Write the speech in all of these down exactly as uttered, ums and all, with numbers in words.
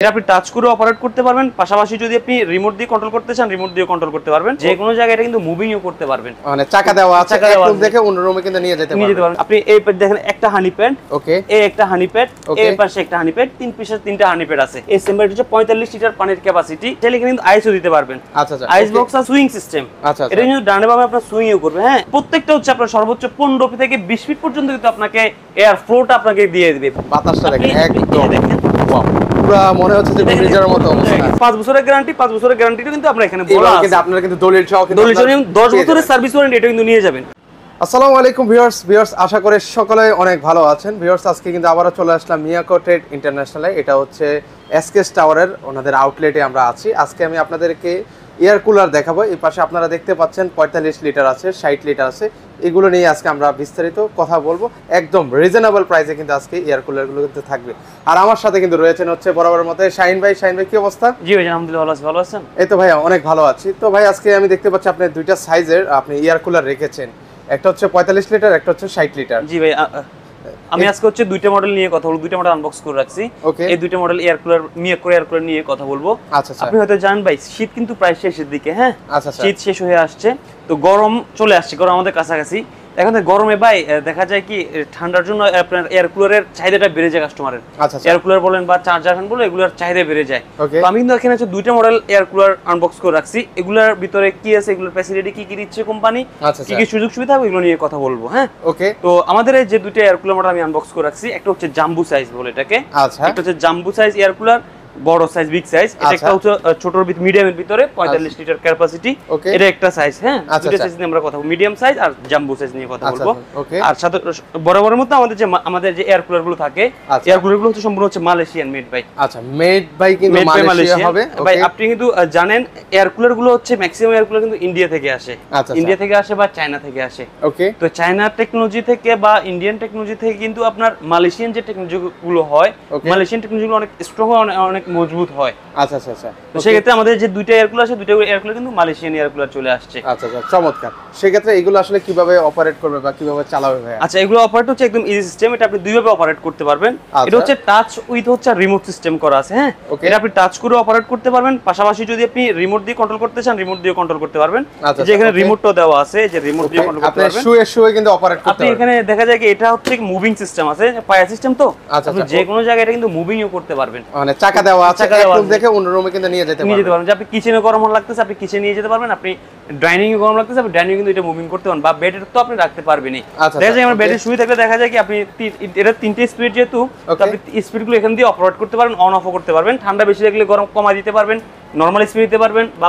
এটা আপনি টাচ করে অপারেট করতে পারবেন, পাশাপাশি যদি আপনি রিমোট দিয়ে কন্ট্রোল করতে চান রিমোট দিয়ে কন্ট্রোল করতে পারবেন, যে কোনো জায়গায় এটা কিন্তু মুভিংও করতে পারবেন। মানে চাকা দেওয়া আছে, এক রুম থেকে অন্য রুমে কিন্তু নিয়ে যেতে পারবেন। আপনি এই পাশে দেখেন একটা হানি প্যাড, ওকে, এই একটা হানি প্যাড, এই পাশে একটা হানি প্যাড, তিন পিসের তিনটা হানি প্যাড আছে। এই চেম্বারটা হচ্ছে পঁয়তাল্লিশ লিটার পানির ক্যাপাসিটি। চাইলে কিন্তু আইসও দিতে পারবেন। আচ্ছা আচ্ছা, আইস বক্স আর সুইং সিস্টেম। আচ্ছা, এটা কিন্তু ডানে বামে আপনার সুইংও করবে। হ্যাঁ, প্রত্যেকটা হচ্ছে আপনার সর্বোচ্চ পনেরো থেকে বিশ ফিট পর্যন্ত কিন্তু আপনাকে এয়ার ফ্লোটা আপনাকে দিয়ে দিবে। বাতাসটা দেখেন একদম ওয়াও, পুরো মনে হচ্ছে যে ফ্রিজের মতো অবস্থা। পাঁচ বছরের গ্যারান্টি, পাঁচ বছরের গ্যারান্টিটা কিন্তু আমরা এখানে বলা আছে। কিন্তু আপনারা কিন্তু দলিল সহ কিন্তু দলিল সহ দশ বছরের সার্ভিস ওয়ারেন্টি এটা কিন্তু নিয়ে যাবেন। আসসালামু আলাইকুম ভিউয়ার্স, ভিউয়ার্স আশা করি সকলে অনেক ভালো আছেন। ভিউয়ার্স আজকে কিন্তু আবারও চলে আসলাম মিয়াকো ট্রেড ইন্টারন্যাশনালে। এটা হচ্ছে এসকেএস টাওয়ারের ওনাদের আউটলেটে আমরা আছি। আজকে আমি আপনাদেরকে এয়ার কুলার দেখাবো। এই পাশে আপনারা দেখতে পাচ্ছেন পঁয়তাল্লিশ লিটার আছে, ষাট লিটার আছে। এগুলো নিয়ে আজকে আমরা বিস্তারিত কথা বলবো। একদম রিজনেবল প্রাইসে কিন্তু আজকে এয়ার কুলারগুলো কিন্তু থাকবে। আর আমার সাথে কিন্তু রয়েছেন হচ্ছে বরাবরের মতো শাহিন ভাই। শাহিন ভাই কি অবস্থা? জি ভাই আলহামদুলিল্লাহ ভালো আছি। ভালো আছেন? এই তো ভাই অনেক ভালো আছি। তো ভাই আজকে আমি দেখতে পাচ্ছি আপনি দুইটা সাইজের আপনি এয়ার কুলার রেখেছেন, একটা হচ্ছে পঁয়তাল্লিশ লিটার, একটা হচ্ছে ষাট লিটার। জি ভাই, আমি আজকে হচ্ছে দুইটা মডেল নিয়ে কথা বলবো, দুইটা মডেল আনবক্স করে রাখছি। এই দুইটা model air cooler Miyako air cooler নিয়ে কথা বলবো। আচ্ছা আচ্ছা, আপনি হয়তো জানেন ভাই শীত কিন্তু প্রায় শেষের দিকে। হ্যাঁ, আচ্ছা, শীত শেষ হয়ে আসছে, তো গরম চলে আসছে, গরম আমাদের কাছাকাছি। এখন গরমে ভাই দেখা যায় কি ঠান্ডার জন্য আপনার এয়ার কুলারের চাহিদাটা বেড়ে যায় কাস্টমারের। এয়ার কুলার বলেন বা চার্জার ফ্যান বলেন, এগুলোর চাহিদা বেড়ে যায়। তো আমি কিন্তু এখানে হচ্ছে দুইটা মডেল এয়ার কুলার আনবক্স করে রাখছি। এগুলোর ভিতরে কি আছে, এগুলোর ফ্যাসিলিটি কি কি দিচ্ছে কোম্পানি, কি কি সুযোগ সুবিধা এগুলো নিয়ে কথা বলবো। হ্যাঁ, ওকে। তো আমাদের এই যে দুইটা এয়ার কুলার মডেল আমি আনবক্স করে রাখছি, একটা হচ্ছে জাম্বু সাইজ বলে এটাকে, একটা হচ্ছে জাম্বু সাইজ এয়ার কুলার, বড় সাইজ বিগ সাইজ। এটা একটা হচ্ছে ছোটর ভিতর মিডিয়ামের ভিতরে পঁয়তাল্লিশ লিটার ক্যাপাসিটি, এটা একটা সাইজ। হ্যাঁ, দুটো সাইজ নিয়ে আমরা কথা বলবো, মিডিয়াম সাইজ আর জাম্বো সাইজ নিয়ে কথা বলবো। আর সাথে বরাবরের মতো আমাদের যে আমাদের যে এয়ার কুলার গুলো থাকে, এয়ার কুলার গুলো হচ্ছে সম্পূর্ণ হচ্ছে মালয়েশিয়ান মেড বাই। আচ্ছা, মেড বাই কিন্তু মালয়েশিয়া হবে ভাই। আপনি কিন্তু জানেন এয়ার কুলার গুলো হচ্ছে ম্যাক্সিমাম এয়ার কুলার কিন্তু ইন্ডিয়া থেকে আসে, ইন্ডিয়া থেকে আসে বা চায়না থেকে আসে। ওকে, তো চায়নার টেকনোলজি থেকে বা ইন্ডিয়ান টেকনোলজি থেকে কিন্তু আপনার মালয়েশিয়ান যে টেকনোলজি গুলো হয়, মালয়েশিয়ান টেকনোলজি গুলো অনেক স্ট্রং হয়, অনেক মজবুত হয়। আচ্ছা আচ্ছা আচ্ছা, তো সেই ক্ষেত্রে আমাদের যে দুইটা এয়ার কুলার আছে, দুইটা এয়ার কুলার কিন্তু মালয়েশিয়ান এয়ার কুলার চলে আসছে। আচ্ছা আচ্ছা, চমৎকার। সেই ক্ষেত্রে এগুলো আসলে কিভাবে অপারেট করবে বা কিভাবে চালাবে ভাই? আচ্ছা, এগুলো অপারেট হচ্ছে একদম ইজি সিস্টেম। এটা আপনি দুইভাবে অপারেট করতে পারবেন। এটা হচ্ছে টাচ উইথ হচ্ছে রিমোট সিস্টেম করা আছে। হ্যাঁ, এটা আপনি টাচ করে অপারেট করতে পারবেন, পাশাপাশি যদি আপনি রিমোট দিয়ে কন্ট্রোল করতে চান রিমোট দিয়ে কন্ট্রোল করতে পারবেন। যে এখানে রিমোটও দেওয়া আছে, যে রিমোট দিয়ে কন্ট্রোল করতে পারবেন। আপনি শুয়ে শুয়ে কিন্তু অপারেট করতে পারবেন। আপনি এখানে দেখা যায় কি এটা হচ্ছে মুভিং সিস্টেম আছে, পায়া সিস্টেম। তো আপনি যে কোনো জায়গায় এটা কিন্তু মুভিংও করতে পারবেন। মানে চাকা দেওয়া আছে, এক রুম থেকে অন্য রুমে কিন্তু নিয়ে যেতে নিয়ে যেতে পারবেন। যে আপনি কিচেনে গরম লাগতেছে আপনি কিচেনে নিয়ে যেতে পারবেন, আপনি ডাইনিং এ গরম লাগতেছে আপনি ডাইনিং কিন্তু এটা মুভিং করতে পারবেন, বা বেডের তো আপনি রাখতে পারবেনই। দেখা যায় আমার বেডে শুয়ে থাকলে দেখা যায় কি আপনি এটা তিনটে স্পিড, যেহেতু আপনি স্পিড গুলো এখান দিয়ে অপারেট করতে পারবেন, অন অফ করতে পারবেন। ঠান্ডা বেশি লাগলে গরম কমাই দিতে পারবেন, নরমাল স্পিড দিতে পারবেন, বা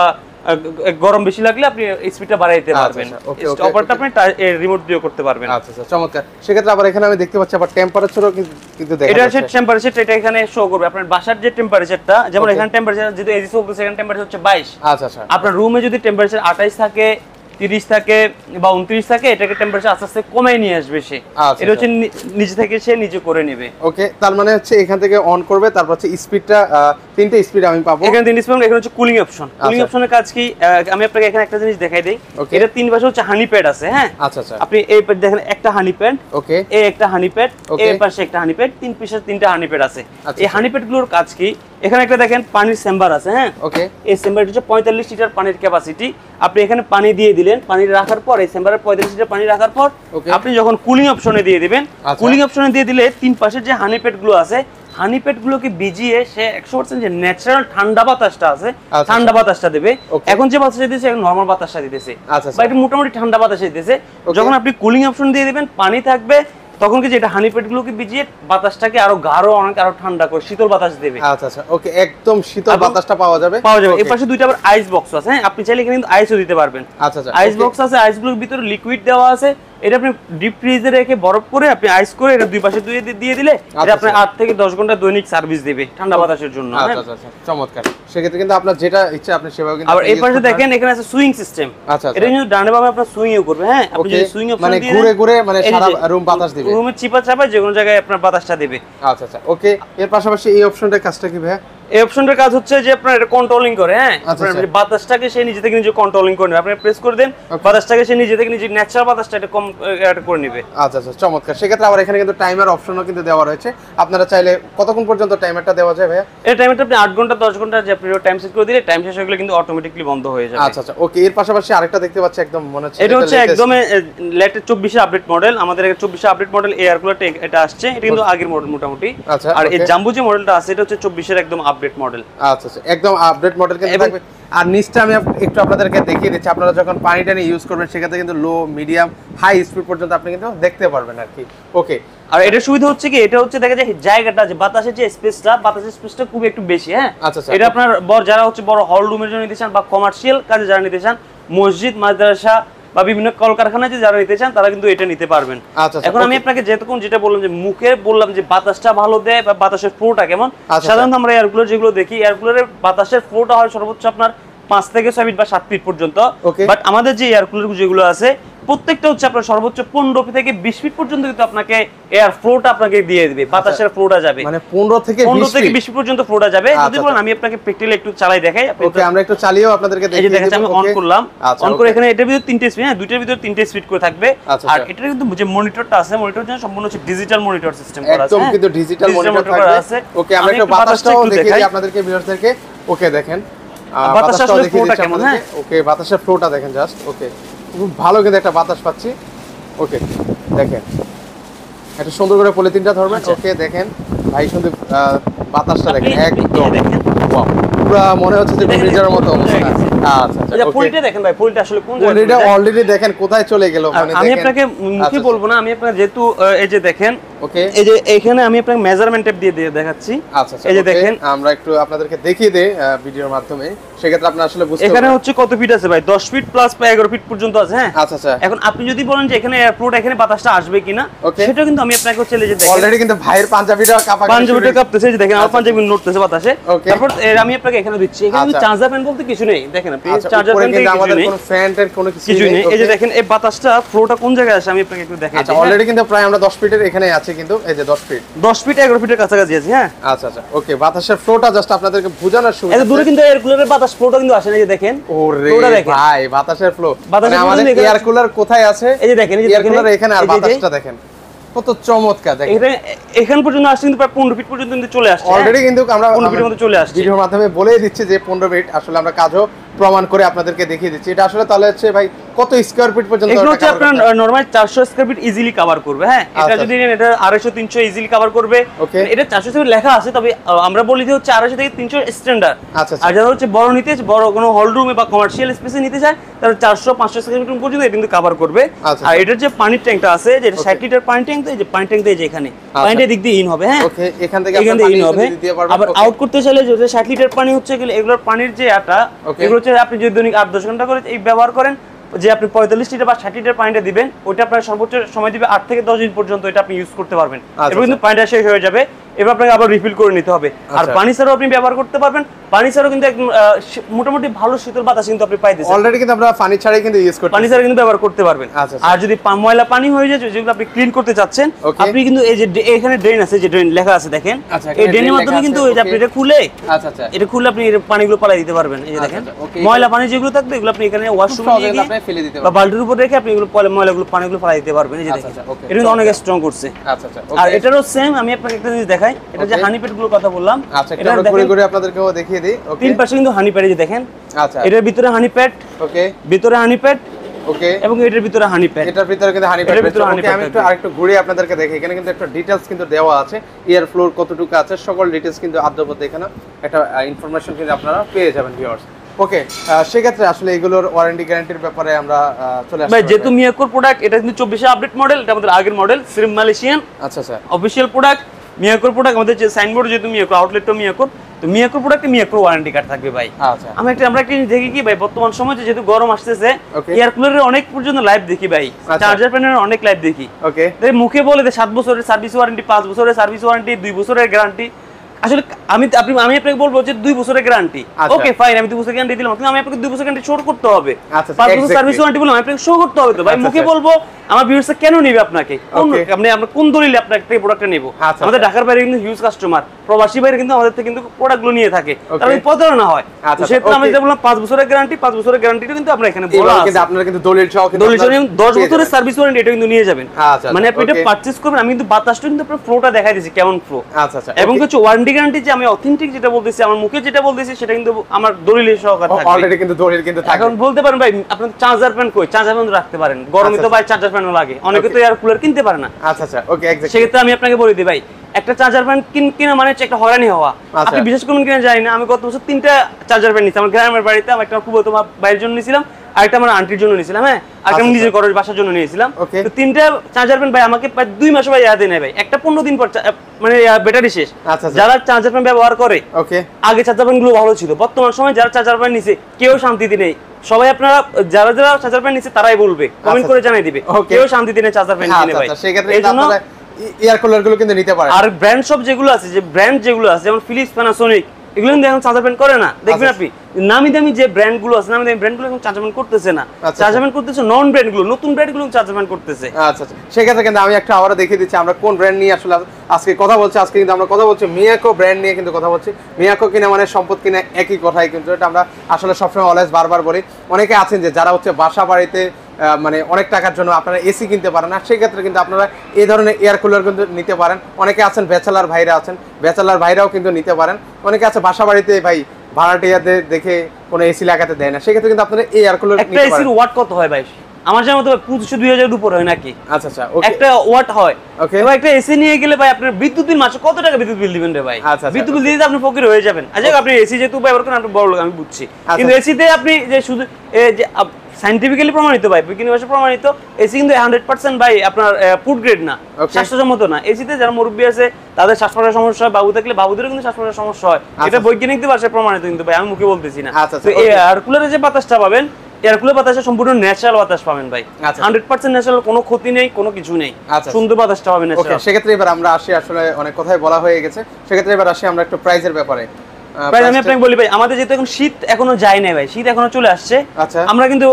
গরম বেশি লাগলে আপনি স্পিডটা বাড়াই দিতে পারবেন। অপারেটটা আপনি রিমোট দিয়ে করতে পারবেন। আচ্ছা আচ্ছা, চমৎকার। সেক্ষেত্রে আবার এখানে আমি দেখতে পাচ্ছি আবার টেম্পারেচারও কিন্তু দেখা যাচ্ছে। এটা হচ্ছে টেম্পারেচার, এটা এখানে শো করবে আপনার বাসার যে টেম্পারেচারটা। যেমন এখানে টেম্পারেচার যদি এসি চলতেছে, এখানে টেম্পারেচার হচ্ছে বাইশ। আচ্ছা আচ্ছা, আপনার রুমে যদি টেম্পারেচার আঠাশ থাকে, তিরিশ থাকে বা উনত্রিশ থাকে, এটাকে টেম্পারেচার আস্তে আস্তে কমে নিয়ে আসবে সে। এটা হচ্ছে নিচে থেকে সে নিচে করে নেবে। ওকে, তার মানে হচ্ছে এখান থেকে অন করবে, তারপর হচ্ছে স্পিডটা তিনটে স্পিড আমি পাবো। এখানে তিনটে স্পিড, এখানে হচ্ছে কুলিং অপশন। কুলিং অপশনের কাজ কি আমি আপনাকে এখানে একটা জিনিস দেখাই দেই। এটা তিন পাশে হচ্ছে হানি প্যাড আছে। হ্যাঁ, আচ্ছা আচ্ছা, আপনি এই প্যাড দেখেন একটা হানি প্যাড, ওকে, এই একটা হানি প্যাড, এই পাশে একটা হানি প্যাড, তিন পাশে তিনটা হানি প্যাড আছে। এই হানি প্যাড গুলোর কাজ কি, এখানে একটা দেখেন পানির চেম্বার আছে। হ্যাঁ, ওকে, এই চেম্বারটা হচ্ছে পঁয়তাল্লিশ লিটার পানির ক্যাপাসিটি। আপনি এখানে পানি দিয়ে দিলেন, পানি রাখার পর এই চেম্বারে পঁয়তাল্লিশ লিটার পানি রাখার পর আপনি যখন কুলিং অপশনে দিয়ে দিবেন, কুলিং অপশনে দিয়ে দিলে তিন পাশে যে হানি প্যাড গুলো আছে, হানি প্যাড গুলোকে ভিজিয়ে সে একশো পার্সেন্ট যে ন্যাচারাল ঠান্ডা বাতাসটা আছে, ঠান্ডা বাতাসটা দেবে। এখন যে বাতাসটা দিতেছে এখন নরমাল বাতাসটা দিতেছে, বা একটু মোটামুটি ঠান্ডা বাতাস দিতেছে। যখন আপনি কুলিং অপশন দিয়ে দিবেন, পানি থাকবে, তখন কি যেটা হানি প্যাড গুলোকে ভিজিয়ে বাতাসটাকে আরো গাঢ়, অনেক আরো ঠান্ডা করে শীতল বাতাস দেবে। আচ্ছা আচ্ছা, ওকে, একদম শীতল বাতাসটা পাওয়া যাবে পাওয়া যাবে এই পাশে দুইটা আবার আইস বক্স আছে। হ্যাঁ, আপনি চাইলে কিন্তু আইসও দিতে পারবেন। আচ্ছা আচ্ছা, আইস বক্স আছে, আইস গুলোর ভিতরে লিকুইড দেওয়া আছে। এটা আপনি ডিপ ফ্রিজে রেখে বরফ করে আপনি আইস করে এটা দুই পাশে দিয়ে দিয়ে দিলে এটা আপনার আট থেকে দশ ঘন্টা দৈনিক সার্ভিস দেবে ঠান্ডা বাতাসের জন্য। আচ্ছা আচ্ছা, চমৎকার। সেক্ষেত্রে কিন্তু আপনার যেটা ইচ্ছা আপনি সেভাবে কিন্তু। আবার এই পাশে দেখেন এখানে আছে সুইং সিস্টেম। আচ্ছা, এটা কিন্তু ডানে বামে আপনার সুইংও করবে। হ্যাঁ, আপনি যদি সুইং অপশন মানে ঘুরে ঘুরে মানে সারা রুম বাতাস দিবে, রুমে চিপা চাপা যে কোনো জায়গায় আপনার বাতাসটা দিবে। আচ্ছা আচ্ছা, ওকে। এর পাশাপাশি এই অপশনটার কাজটা কি ভাই? এই অপশনটার কাজ হচ্ছে যে আপনার এটা কন্ট্রোলিং করে, হ্যাঁ আপনার বাতাসটাকে সে নিজে থেকে নিজে কন্ট্রোলিং করে নেবে। আপনি প্রেস করে দেন, বাতাসটাকে সে নিজে থেকে নিজে ন্যাচারাল বাতাসটা এটা কম এটা করে নেবে। আচ্ছা আচ্ছা, চমৎকার। সেক্ষেত্রে আবার এখানে কিন্তু টাইমার অপশনও কিন্তু দেওয়া রয়েছে, আপনারা চাইলে কতক্ষণ পর্যন্ত টাইমারটা দেওয়া যায় ভাইয়া? এই টাইমারটা আপনি আট ঘন্টা দশ ঘন্টা যে আপনি টাইম সেট করে দিলে টাইম শেষ হয়ে গেলে কিন্তু অটোমেটিক্যালি বন্ধ হয়ে যাবে। আচ্ছা আচ্ছা, ওকে। এর পাশাপাশি আরেকটা দেখতে পাচ্ছি, একদম মনে হচ্ছে এটা হচ্ছে একদম লেটেস্ট চব্বিশ এর আপডেট মডেল। আমাদের চব্বিশ এর আপডেট মডেল এয়ার কুলারটা এটা আসছে, এটা কিন্তু আগের মডেল মোটামুটি। আর এই জাম্বো যে মডেলটা আছে এটা হচ্ছে চব্বিশ এর একদম আপডেট মডেল। আচ্ছা আচ্ছা, একদম আপডেট মডেল কিন্তু থাকবে। আর নিচটা আমি একটু আপনাদেরকে দেখিয়ে দিচ্ছি, আপনারা যখন পানি টানি ইউজ করবেন সেক্ষেত্রে কিন্তু লো, মিডিয়াম, হাই স্পিড পর্যন্ত আপনি কিন্তু দেখতে পারবেন আর কি। ওকে। আর এটা সুবিধা হচ্ছে কি, এটা হচ্ছে দেখা যায় জায়গাটা যে বাতাসের যে স্পেসটা, বাতাসের স্পেসটা খুব একটু বেশি, হ্যাঁ। এটা আপনার বড় যারা হচ্ছে বড় হল রুমের জন্য নিতে চান বা কমার্শিয়াল কাজে যারা নিতে চান, মসজিদ, মাদ্রাসা বা বিভিন্ন কলকারখানায় যারা নিতে চান তারা কিন্তু এটা নিতে পারবেন। এখন আমি আপনাকে যেরকম যেটা বললাম যে মুখে বললাম যে বাতাসটা ভালো দেয় বা বাতাসের ফ্লোটা কেমন, সাধারণত আমরা এয়ার কুলার যেগুলো দেখি, এয়ার কুলারের বাতাসের ফ্লোটা হয় সর্বোচ্চ আপনার পাঁচ থেকে ছয় ফিট বা সাত ফিট পর্যন্ত। বাট আমাদের যে এয়ার কুলার যেগুলো আছে প্রত্যেকটা হচ্ছে আপনার সর্বোচ্চ পনেরো থেকে বিশ ফিট পর্যন্ত কিন্তু আপনাকে এয়ার ফ্লোটা আপনাকে দিয়ে দিবে, বাতাসের ফ্লোটা যাবে, মানে পনেরো থেকে বিশ ফিট পর্যন্ত ফ্লোটা যাবে। যদি বলেন আমি আপনাকে প্র্যাকটিক্যালি একটু চালাই দেখাই, ওকে আমরা একটু চালিয়েও আপনাদেরকে দেখিয়ে দেব। এই যে দেখেন আমি অন করলাম, অন করে এখানে এটার ভিতর তিনটে স্পিড, হ্যাঁ দুইটার ভিতর তিনটে স্পিড করে থাকবে। আর এটার কিন্তু যে মনিটরটা আছে, মনিটর যেন সম্পূর্ণ হচ্ছে ডিজিটাল মনিটর সিস্টেম করা আছে, একদম কিন্তু ডিজিটাল মনিটর থাকবে। ওকে, আমরা একটু বাতাসটাও দেখিয়ে দিই আপনাদেরকে, ভিউয়ারদেরকে। ওকে দেখেন বাতাসের ফ্লোটা কেমন, হ্যাঁ ওকে বাতাসের ফ্লোটা দেখেন জাস্ট। ওকে, খুব ভালো কিন্তু একটা বাতাস পাচ্ছি। ওকে দেখেন, এটা সুন্দর করে পলিথিনটা ধরবেন। ওকে দেখেন ভাই, সুন্দর বাতাসটা দেখেন, একদম ওয়াও, পুরো মনে হচ্ছে যে ফ্রিজের মতো অবস্থা। আচ্ছা আচ্ছা, ফুলটা দেখেন ভাই, ফুলটা আসলে কোন জায়গায়, ফুলটা অলরেডি দেখেন কোথায় চলে গেল। মানে আমি আপনাকে মুখে বলবো না, আমি আপনাকে যেহেতু এই যে দেখেন, ওকে এই যে এখানে আমি আপনাকে মেজারমেন্ট টেপ দিয়ে দিয়ে দেখাচ্ছি। আচ্ছা আচ্ছা, এই যে দেখেন আমরা একটু আপনাদেরকে দেখিয়ে দেই ভিডিওর মাধ্যমে, সেক্ষেত্রে আপনি আসলে বুঝতে পারবেন। এখানে হচ্ছে কত ফিট আছে ভাই, দশ ফিট প্লাস বা এগারো ফিট পর্যন্ত আছে, হ্যাঁ। আচ্ছা আচ্ছা, এখন আপনি যদি বলেন যে এখানে এয়ার ফ্লোটা এখানে বাতাসটা আসবে কিনা, সেটা কিন্তু আমি আপনাকে হচ্ছে এই যে দেখেন অলরেডি কিন্তু ভাইয়ের পাঞ্জাবিটা কাঁপা পাঞ্জাবিটা কাঁপতেছে, এই যে দেখেন আমার পাঞ্জাবি নড়তেছে বাতাসে। তারপর আমি আপনাকে এখানে দিচ্ছি, এখানে কিন্তু চার্জার ফ্যান বলতে কিছু নেই, দেখেন আপনি চার্জার ফ্যান থেকে আমাদের কোনো ফ্যান টেন কোনো কিছু নেই। এই যে দেখেন এই বাতাসটা ফ্লোটা কোন জায়গায় আসে আমি আপনাকে একটু দেখাই। আচ্ছা, অলরেডি কিন্তু প্রায় আমরা দশ ফিটের এখানে আছে, কিন্তু এই যে দশ ফিট দশ ফিট এগারো ফিটের কাছাকাছি আছে, হ্যাঁ। আচ্ছা আচ্ছা, ওকে, বাতাসের ফ্লোটা জাস্ট আপনাদেরকে বোঝানোর সুবিধা। এত দূরে কিন্তু এয়ার কুলারের বাতাস ফ্লোটা কিন্তু আসে না, এই যে দেখেন ওরে ভাই বাতাসের ফ্লো, মানে আমাদের এয়ার কুলার কোথায় আছে, এই যে দেখেন, এই যে এয়ার কুলার এখানে, আর বাতাসটা দেখেন কত চমৎকার। দেখেন এটা এখান পর্যন্ত আসছে কিন্তু প্রায় পনেরো ফিট পর্যন্ত কিন্তু চলে আসছে অলরেডি, কিন্তু আমরা পনেরো ফিটের মধ্যে চলে আসছে। ভিডিওর মাধ্যমে বলেই দিচ্ছি যে পনেরো ফিট, আসলে আমরা কাজও প্রমাণ করে আপনাদেরকে দেখিয়ে দিচ্ছি। এটা আসলে তাহলে হচ্ছে ভাই কত স্কয়ার ফিট পর্যন্ত এটা হচ্ছে আপনার নরমাল চারশো স্কয়ার ফিট ইজিলি কভার করবে, হ্যাঁ। এটা যদি এটা আড়াইশো তিনশো ইজিলি কভার করবে। এটা চারশো স্কয়ার ফিট লেখা আছে, তবে আমরা বলি যে হচ্ছে আড়াইশো থেকে তিনশো স্ট্যান্ডার্ড। আর যারা হচ্ছে বড় নিতে বড় কোনো হল রুমে বা কমার্শিয়াল স্পেসে নিতে চায় তারা চারশো পাঁচশো স্কয়ার ফিট পর্যন্ত এটা কিন্তু কভার করবে। আর এটার যে পানির ট্যাঙ্কটা আছে, যে ষাট লিটার পানির ট্যাঙ্ক, তো এই যে পানির ট্যাঙ্ক দিয়ে এখানে পানিটা দিক দিয়ে ইন হবে, হ্যাঁ। ওকে, এখান থেকে এখান থেকে ইন হবে। আবার আউট করতে চাইলে যে ষাট লিটার পানি হচ্ছে গেলে এগুলোর পানির যে আটা, এগুলো হচ্ছে আপনি যদি দৈনিক আট দশ ঘন্টা করে এই ব্যবহার করেন, যে আপনি পঁয়তাল্লিশ লিটার বা ষাট লিটার পানিটা দিবেন, ওইটা আপনার সর্বোচ্চ সময় দিবে আট থেকে দশ দিন পর্যন্ত এটা আপনি ইউজ করতে পারবেন। এবার কিন্তু পানিটা শেষ হয়ে যাবে, এবার আপনাকে আবার রিফিল করে নিতে হবে। আর পানি ছাড়াও আপনি ব্যবহার করতে পারবেন, পানি ছাড়াও কিন্তু একদম মোটামুটি ভালো শীতল বাতাস কিন্তু আপনি পাইতেছেন। অলরেডি কিন্তু আমরা পানি ছাড়াই কিন্তু ইউজ করতে, পানি ছাড়া কিন্তু ব্যবহার করতে পারবেন। আর যদি ময়লা পানি হয়ে যায় যেগুলো আপনি ক্লিন করতে চাচ্ছেন, আপনি কিন্তু এই যে এখানে ড্রেন আছে, যে ড্রেন লেখা আছে দেখেন, এই ড্রেনের মাধ্যমে কিন্তু এই যে আপনি এটা খুলে, আচ্ছা আচ্ছা, এটা খুলে আপনি এই পানিগুলো পালাই দিতে পারবেন। এই যে দেখেন ময়লা পানি যেগুলো থাকবে এগুলো আপনি এখানে ওয়াশরুমে নিয়ে গিয়ে ফেলে দিতে পারবেন, বা বালতির উপর রেখে আপনি এগুলো ময়লাগুলো পানিগুলো পালাই দিতে পারবেন। এই যে দেখেন এটা কিন্তু অনেক স্ট্রং করছে। আচ্ছা আচ্ছা, আর এটারও সেম আমি আপনাকে একটা জিনিস দেখাই, এটা যে হানি প্যাড গুলোর কথা বললাম, আচ্ছা এটা আমরা ঘুরে ঘুরে আপনাদেরকেও দেখিয়ে দিই। ওকে, তিন পাশে কিন্তু হানি প্যাড, এই যে দেখেন, আচ্ছা এটার ভিতরে হানি প্যাড, ওকে ভিতরে হানি প্যাড, ওকে, এবং এটার ভিতরে হানি প্যাড, এটার ভিতরে কিন্তু হানি প্যাড। ওকে, আমি একটু আরেকটু ঘুরে আপনাদেরকে দেখাই, এখানে কিন্তু একটা ডিটেইলস কিন্তু দেওয়া আছে, এয়ার ফ্লোর কতটুকু আছে, সকল ডিটেইলস কিন্তু আদ্যপথে এখানে একটা ইনফরমেশন কিন্তু আপনারা পেয়ে যাবেন ভিউয়ার্স। ওকে, সেক্ষেত্রে আসলে এগুলোর ওয়ারেন্টি গ্যারান্টির ব্যাপারে আমরা চলে আসছি। যেহেতু মিয়াকোর প্রোডাক্ট, এটা কিন্তু চব্বিশ আপডেট মডেল, এটা আমাদের আগের মডেল, সিরিম মালয়েশিয়ান, আচ্ছা আচ্ছা, অফিশিয়াল প্রোডাক্ট মিয়াকোর প্রোডাক্ট। আমাদের যে সাইনবোর্ড যেহেতু মিয়াকো, আউটলেটও মিয়াকোর, তো মিয়াকোর প্রোডাক্টে মিয়াকোর ওয়ারেন্টি কার্ড থাকবে ভাই। আচ্ছা, আমরা একটা আমরা একটা দেখি কি ভাই, বর্তমান সময়ে যেহেতু গরম আসতেছে, এয়ার কুলারের অনেক পর্যন্ত লাইভ দেখি ভাই, চার্জার প্যানেলের অনেক লাইভ দেখি। ওকে, মুখে বলে যে সাত বছরের সার্ভিস ওয়ারেন্টি, পাঁচ বছরের সার্ভিস ওয়ারেন্টি, দুই বছরের গ্যারান্টি। আসলে আমি আপনি আমি আপনাকে বলবো যে দুই বছরের গ্যারান্টি, ওকে ফাইন, আমি দুই বছরের গ্যারান্টি দিলাম, কিন্তু আমি আপনাকে দুই বছরের গ্যারান্টি শো করতে হবে। পাঁচ বছর সার্ভিস ওয়ারেন্টি বললাম, আমি আপনাকে শো করতে হবে তো ভাই। মুখে বলবো আমার ভিউয়ার্সরা কেন নেবে আপনাকে, আপনি আমরা কোন দলিলে আপনাকে এই প্রোডাক্টটা নেব? আমাদের ঢাকার বাইরে কিন্তু হিউজ কাস্টমার, প্রবাসী বাইরে কিন্তু আমাদের থেকে কিন্তু প্রোডাক্টগুলো নিয়ে থাকে, তাহলে প্রতারণা হয়। সেক্ষেত্রে আমি যেটা বললাম পাঁচ বছরের গ্যারান্টি, পাঁচ বছরের গ্যারান্টিটা কিন্তু আমরা এখানে বলা আছে, কিন্তু আপনারা কিন্তু দলিল সহ দলিল সহ দশ বছরের সার্ভিস ওয়ারেন্টি এটা কিন্তু নিয়ে যাবেন। মানে আপনি এটা পারচেজ করবেন, আমি কিন্তু বাতাসটা কিন্তু আপনার ফ্লোটা দেখাই দিয়েছি কেমন ফ্লো। আচ্ছা আচ্ছা। এবং কিছু ওয়ারেন্টি গ্যারান্টি যে আমি অথেন্টিক যেটা বলতেছি, আমার মুখে যেটা বলতেছি সেটা কিন্তু আমার দলিলের সহকারে থাকে, অলরেডি কিন্তু দলিল কিন্তু থাকে। এখন বলতে পারেন ভাই আপনার চার্জার ফ্যান কই, চার্জার ফ্যান রাখতে পারেন, গরমে তো ভাই চার্জার ফ্যানও লাগে, অনেকে তো এয়ার কুলার কিনতে পারে না। আচ্ছা আচ্ছা ওকে এক্স্যাক্টলি। সেক্ষেত্রে আমি আপনাকে বলে দিই ভাই, একটা চার্জার ফ্যান কিনা মানে একটা হয়রানি হওয়া। আপনি বিশেষ করুন কিনা জানি না, আমি গত বছর তিনটা চার্জার ফ্যান নিয়েছি আমার গ্রামের বাড়িতে, আমার একটা খুব তোমার বাইরের জন্য নিয়েছিলাম, আরেকটা আমার আন্টির জন্য নিয়েছিলাম, হ্যাঁ, আর আমি নিজের ঘরের বাসার জন্য নিয়েছিলাম। তো তিনটা চার্জার ফ্যান ভাই আমাকে প্রায় দুই মাস ভাই ইয়াদে নেয় ভাই, একটা পনেরো দিন পর মানে ব্যাটারি শেষ। যারা চার্জার ফ্যান ব্যবহার করে আগে চার্জার ফ্যান গুলো ভালো ছিল, বর্তমান সময় যারা চার্জার ফ্যান নিছে কেউ শান্তিতে নেই। সবাই আপনারা যারা যারা চার্জার ফ্যান নিছে তারাই বলবে, কমেন্ট করে জানাই দিবে, কেউ শান্তিতে নেই চার্জার ফ্যান কিনে ভাই। এই জন্য এয়ার কুলার গুলো কিন্তু নিতে পারেন। আর ব্র্যান্ড সব যেগুলো আছে, যে ব্র্যান্ড যেগুলো আছে যেমন ফিলিপস, প্যানাসোনিক, এগুলো কিন্তু এখন চার্জার ফ্যান করে না। দেখবেন আপনি নামি দামি যে ব্র্যান্ড গুলো আছে, নামি দামি ব্র্যান্ড গুলো এখন চার্জার ফ্যান করতেছে না, চার্জার ফ্যান করতেছে নন ব্র্যান্ড গুলো, নতুন ব্র্যান্ড গুলো চার্জার ফ্যান করতেছে। আচ্ছা আচ্ছা। সেক্ষেত্রে কিন্তু আমি একটা আবার দেখিয়ে দিচ্ছি আমরা কোন ব্র্যান্ড নিয়ে আসলে আজকে কথা বলছি। আজকে কিন্তু আমরা কথা বলছি মিয়াকো ব্র্যান্ড নিয়ে কিন্তু কথা বলছি। মিয়াকো কিনা মানে সম্পদ কিনা একই কথাই, কিন্তু এটা আমরা আসলে সবসময় অলওয়েজ বারবার বলি। অনেকে আছেন যে যারা হচ্ছে বাসা বাড়িতে মানে অনেক টাকার জন্য আপনারা এসি কিনতে পারেন না, সেই ক্ষেত্রে কিন্তু আপনারা এই ধরনের এয়ার কুলার কিন্তু নিতে পারেন। অনেকে আছেন ব্যাচেলার ভাইরা আছেন, ব্যাচেলার ভাইরাও কিন্তু নিতে পারেন। অনেকে আছে বাসা বাড়িতে ভাই ভাড়াটিয়াদের দেখে কোনো এসি লাগাতে দেয় না, সেক্ষেত্রে কিন্তু আপনারা এই এয়ার কুলার নিতে পারেন। একটা এসির ওয়াট কত হয় ভাই? আমার জানা মতো পঁচিশশো দুই হাজার উপর হয় নাকি? আচ্ছা আচ্ছা একটা ওয়াট হয়। ওকে ভাই, একটা এসি নিয়ে গেলে ভাই আপনার বিদ্যুৎ বিল মাসে কত টাকা বিদ্যুৎ বিল দিবেন রে ভাই? বিদ্যুৎ বিল দিতে আপনি ফকির হয়ে যাবেন। আচ্ছা আপনি এসি যেহেতু ব্যবহার করেন আপনি বড় লোক আমি বুঝছি, কিন্তু এসিতে আপনি যে শুধু যে সায়েন্টিফিক্যালি প্রমাণিত ভাই, বিজ্ঞানী ভাষায় প্রমাণিত এসি কিন্তু হান্ড্রেড পার্সেন্ট ভাই আপনার ফুড গ্রেড না, স্বাস্থ্যসম্মত না। এসিতে যারা মুরব্বী আছে তাদের শ্বাসকষ্টের সমস্যা হয়, বাবু থাকলে বাবুদেরও কিন্তু শ্বাসকষ্টের সমস্যা হয়, এটা বৈজ্ঞানিক ভাষায় প্রমাণিত, কিন্তু ভাই আমি মুখে বলতেছি না। তো এই এয়ার কুলারে যে বাতাসটা পাবেন, এয়ার কুলার বাতাসে সম্পূর্ণ ন্যাচারাল বাতাস পাবেন ভাই, হান্ড্রেড পার্সেন্ট ন্যাচারাল, কোনো ক্ষতি নেই, কোনো কিছু নেই, সুন্দর বাতাসটা পাবেন ন্যাচারাল। সেক্ষেত্রে এবার আমরা আসি, আসলে অনেক কথাই বলা হয়ে গেছে, সেক্ষেত্রে এবার আসি আমরা একটু প্রাইসের ব্যাপারে। প্রাইস আমি আপনাকে বলি ভাই, আমাদের যেহেতু এখন শীত এখনো যায় নাই ভাই, শীত এখনো চলে আসছে, আমরা কিন্তু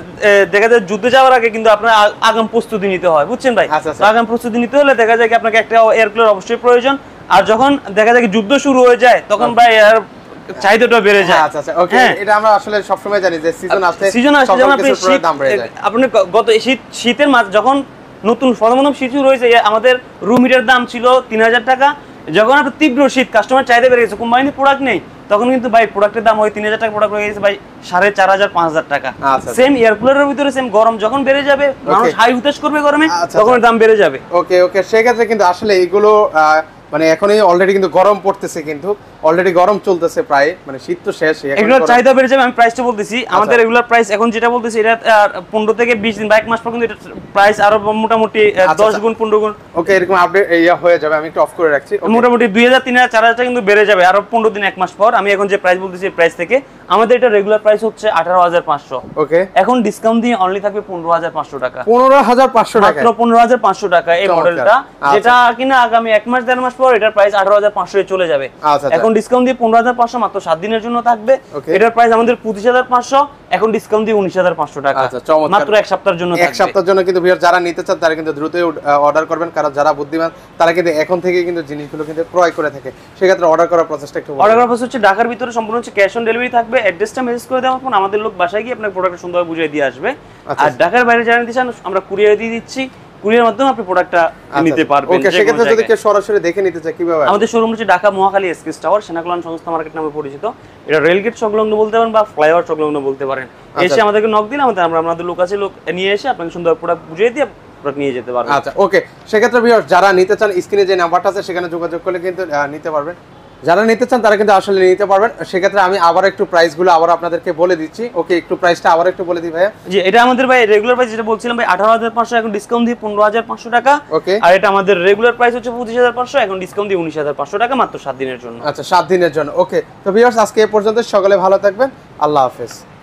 দেখা যায় যুদ্ধে যাওয়ার আগে কিন্তু আপনার আগাম প্রস্তুতি নিতে হয়, বুঝছেন ভাই? আগাম প্রস্তুতি নিতে হলে দেখা যায় কি আপনাকে একটা এয়ার কুলার অবশ্যই প্রয়োজন, আর যখন দেখা যায় যুদ্ধ শুরু হয়ে যায় তখন ভাই এয়ার চাহিদাটা বেড়ে যায়। আচ্ছা আচ্ছা ওকে, এটা আমরা আসলে সব সময় জানি যে সিজন আসছে, সিজন আসছে যখন আপনি দাম বেড়ে যায়। আপনি গত শীত শীতের মাস যখন নতুন প্রথম শীত শুরু হয়েছে, আমাদের রুম হিটার দাম ছিল তিন হাজার টাকা, যখন আপনার তীব্র শীত কাস্টমার চাহিদা বেড়ে গেছে, কোম্পানি প্রোডাক্ট নেই, তখন কিন্তু ভাই প্রোডাক্টের দাম ওই তিন হাজার টাকা প্রোডাক্ট হয়ে গেছে ভাই সাড়ে চার হাজার পাঁচ হাজার টাকা। সেম এয়ার কুলারের ভিতরে সেম গরম যখন বেড়ে যাবে, মানুষ হাই হুতাশ করবে গরমে, তখন দাম বেড়ে যাবে। ওকে ওকে, সেক্ষেত্রে কিন্তু আসলে এইগুলো মানে এখনই অলরেডি কিন্তু গরম পড়তেছে, কিন্তু অলরেডি গরম চলতেছে প্রায়, মানে শীত তো শেষ, এগুলোর চাহিদা বেড়ে যাবে। আমি প্রাইসটা বলতেছি, আমাদের রেগুলার প্রাইস এখন যেটা বলতেছি এটা পনেরো থেকে বিশ দিন বা এক মাস পর কিন্তু এটা প্রাইস আরো মোটামুটি দশ গুণ পনেরো গুণ ওকে এরকম আপডেট ইয়া হয়ে যাবে। আমি একটু অফ করে রাখছি, মোটামুটি দুই হাজার তিন হাজার চার হাজার কিন্তু বেড়ে যাবে আরো পনেরো দিন এক মাস পর। আমি এখন যে প্রাইস বলতেছি এই প্রাইস থেকে আমাদের এটা রেগুলার প্রাইস হচ্ছে আঠারো হাজার পাঁচশো, ওকে এখন ডিসকাউন্ট দিয়ে অনলি থাকবে পনেরো হাজার পাঁচশো টাকা। পনেরো হাজার পাঁচশো টাকা, মাত্র পনেরো হাজার পাঁচশো টাকা এই মডেলটা, যেটা কিনা আগামী এক মাস দেড় মাস পর এটার প্রাইস আঠারো হাজার পাঁচশো এ চলে যাবে। এখন ডিসকাউন্ট দিয়ে পনেরো হাজার পাঁচশো মাত্র সাত দিনের জন্য থাকবে। এটার প্রাইস আমাদের পঁচিশ হাজার পাঁচশো, এখন ডিসকাউন্ট দিয়ে উনিশ হাজার পাঁচশো টাকা, মাত্র এক সপ্তাহের জন্য। এক সপ্তাহের জন্য কিন্তু ভিউয়ার যারা নিতে চান তারা কিন্তু দ্রুতই অর্ডার করবেন, কারণ যারা বুদ্ধিমান তারা কিন্তু এখন থেকে কিন্তু জিনিসগুলো কিন্তু ক্রয় করে থাকে, সেক্ষেত্রে অর্ডার করার প্রসেসটা একটু অর্ডার করার প্রসেস হচ্ছে ঢাকার ভিতরে সম্পূর্ণ হচ্ছে ক্যাশ অন ডেলিভারি থাকবে। অ্যাড্রেসটা মেসেজ করে দেওয়ার পর আমাদের লোক বাসায় গিয়ে আপনার প্রোডাক্টটা সুন্দরভাবে বুঝিয়ে দিয়ে আসবে। আর ঢাকার বাইরে যারা নিতে চান আমরা কুরিয়ার দিয়ে দিচ্ছি, কুরিয়ার মাধ্যমে আপনি প্রোডাক্টটা নিতে পারবেন। ওকে, সেক্ষেত্রে যদি কেউ সরাসরি দেখে নিতে চায় কিভাবে? আমাদের শোরুম হচ্ছে ঢাকা মোহাখালী এসকেস টাওয়ার, সেনাকল্যাণ সংস্থা মার্কেট নামে পরিচিত। এটা রেলগেট সংলগ্ন বলতে পারেন বা ফ্লাইওভার সংলগ্ন বলতে পারেন। এসে আমাদেরকে নক দিলে আমাদের আমরা আমাদের লোক আছে, লোক নিয়ে এসে আপনাকে সুন্দর প্রোডাক্ট বুঝিয়ে দিয়ে প্রোডাক্ট নিয়ে যেতে পারবেন। আচ্ছা ওকে, সেক্ষেত্রে ভিউয়ার যারা নিতে চান স্ক্রিনে যে নাম্বারটা আছে সেখানে যোগাযোগ করলে কিন্তু নিতে পারবেন। যারা নিতে চান তারা কিন্তু আসলে নিতে পারবেন। সেক্ষেত্রে আমি আবার একটু প্রাইসগুলো আবার আপনাদেরকে বলে দিচ্ছি। ওকে, একটু প্রাইসটা আবার একটু বলে দিই ভাইয়া। জি, এটা আমাদের ভাই রেগুলার প্রাইস যেটা বলছিলাম ভাই আঠারো হাজার পাঁচশো, এখন ডিসকাউন্ট দিয়ে পনেরো হাজার পাঁচশো টাকা। ওকে, আর এটা আমাদের রেগুলার প্রাইস হচ্ছে পঁচিশ হাজার পাঁচশো, এখন ডিসকাউন্ট দিয়ে উনিশ হাজার পাঁচশো টাকা মাত্র সাত দিনের জন্য। আচ্ছা, সাত দিনের জন্য। ওকে, তো ভিউয়ার্স আজকে এই পর্যন্ত, সকলে ভালো থাকবেন, আল্লাহ হাফেজ।